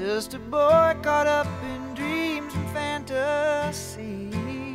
just a boy caught up in dreams and fantasies.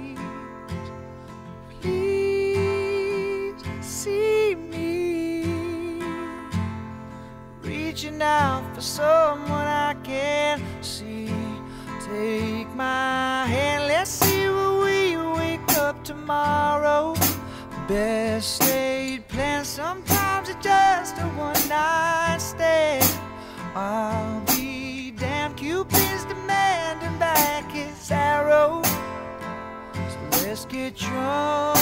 Please see me reaching out for someone I can't see. Take my hand, let's see where we wake up tomorrow. Best laid plans, sometimes it's just a one-night stand. I'll be damned, Cupid's demanding back his arrow. So let's get drunk